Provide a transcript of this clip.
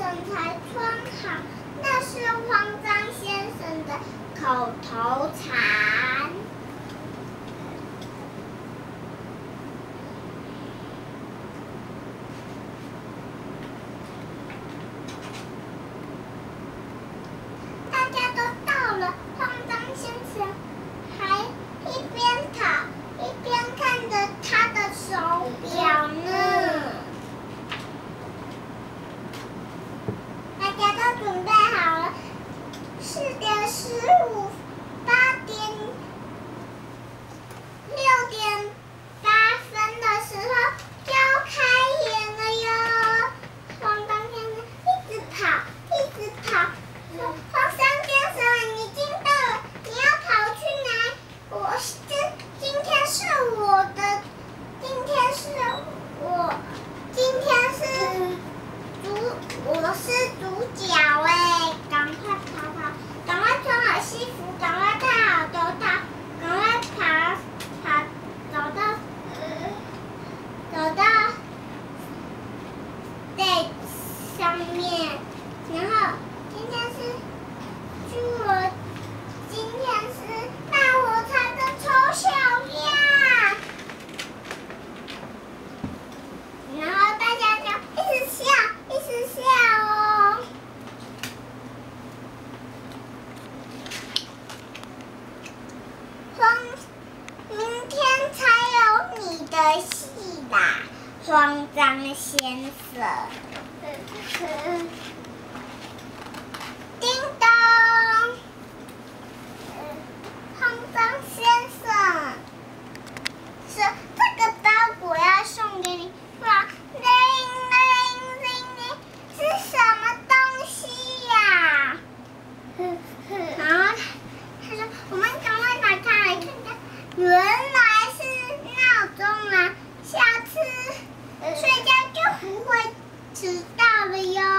才穿好，那是慌张先生的口头禅。大家都到了，慌张先生还一边跑一边看着他的手表呢。大家都准备好了，4点15，8点6点8分的时候就要开演了哟。慌张先生一直跑，一直跑。慌张先生，你已经到了，你要跑去哪？今天是我的，今天是我是主角哎！赶快跑，赶快穿好西服，赶快戴好头套，赶快跑，走到在上面，然后今天是大火柴的丑小鸭，然后大家就一直笑哦。明天才有你的戏啦，慌张先生。叮咚，慌张先生，是这个包裹要送给你，哇，是什么东西呀？然后他说，我们赶快打开来看看，原来是闹钟啊，下次睡觉就不会迟到了哟。